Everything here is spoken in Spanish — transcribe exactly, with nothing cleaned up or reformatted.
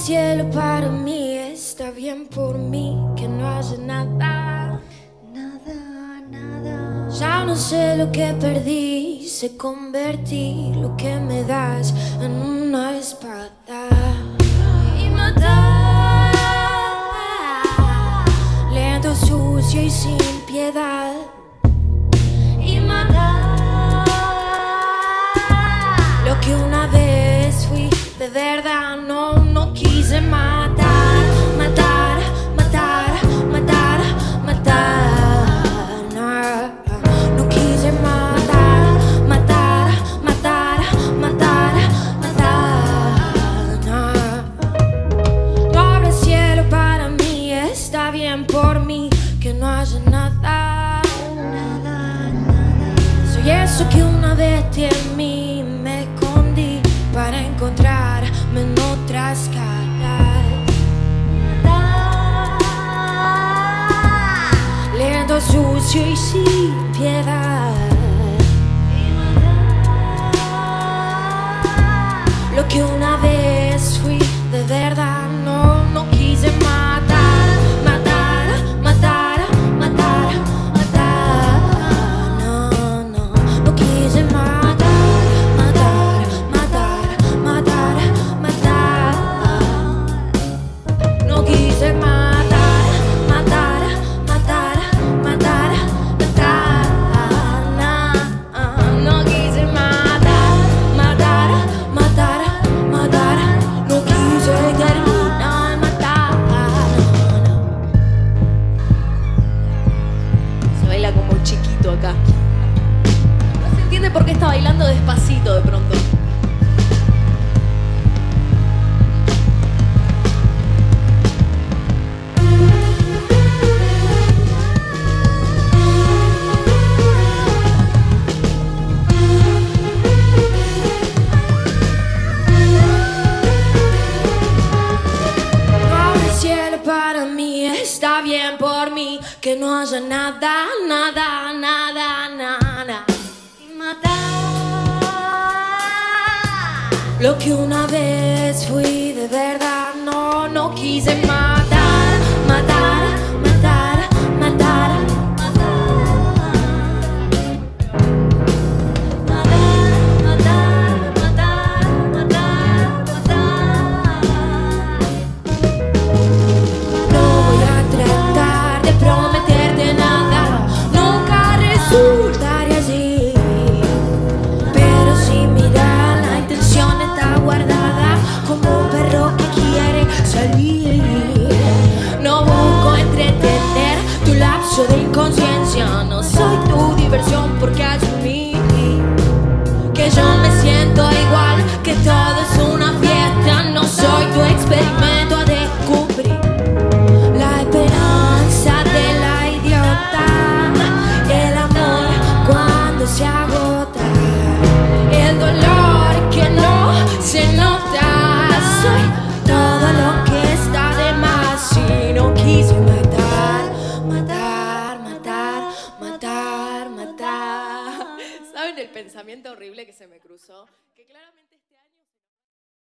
cielo para mí, está bien por mí que no haya nada, nada, nada. Ya no sé lo que perdí, sé convertir lo que me das en una espada y matar, lento, sucio y sin piedad, y matar lo que una vez fui de verdad. No, no quise matar, matar, matar, matar, matar, no, no quise matar, matar, matar, matar, matar, no. No habrá cielo para mí, está bien por mí que no haya nada, nada, nada. Soy eso que una vez en mí me escondí para encontrarme en otras caras. Lento, sucio y sin piedad, lo que una vez fui de verdad. No, no quise matar, matar, matar, matar, matar, no, no, no quise matar, matar, matar, matar, matar, no quise matar, matar, matar, matar, matar, no, no quise matar, matar, matar, matar, no quise terminar, matar, no, no. Se baila como chiquito acá. No se entiende por qué está bailando despacito de pronto. No habrá cielo para mí, está bien por mí que no haya nada, nada, nada, nada, y matar lo que una vez fui de verdad. No, no quise matar, matar, matar, matar, matar, matar, matar, matar, matar. No voy a tratar de prometerte nada, nunca resultaré así, pero si mira la intención está guardada como un perro que quiere salir. No busco entretener tu lapso de inconsciencia, no soy tu diversión porque asumí que yo me siento igual, que todo es una fiesta. No soy tu experimento a descubrir la esperanza de la idiota, el amor cuando se agota, el dolor que no se nota. Soy todo lo que está de más y no quise matar, matar, matar, matar, matar. ¿Saben el pensamiento horrible que se me cruzó? Que claramente